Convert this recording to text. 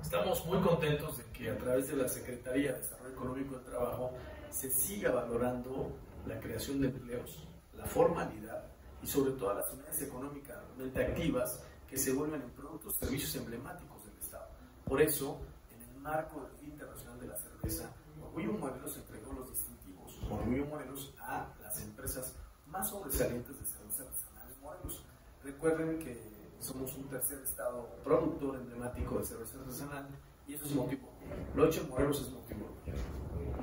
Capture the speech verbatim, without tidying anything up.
Estamos muy contentos de que a través de la Secretaría de Desarrollo Económico y Trabajo se siga valorando la creación de empleos, la formalidad y sobre todo las unidades económicamente activas que se vuelven en productos y servicios emblemáticos del Estado. Por eso, en el marco del Día Internacional de la Cerveza, Orgullo Morelos entregó los distintivos Orgullo Morelos a las empresas más sobresalientes de cerveza artesanales Morelos. Recuerden que somos un tercer estado productor emblemático de cerveza artesanal y eso es motivo. Lo hecho en Morelos es motivo.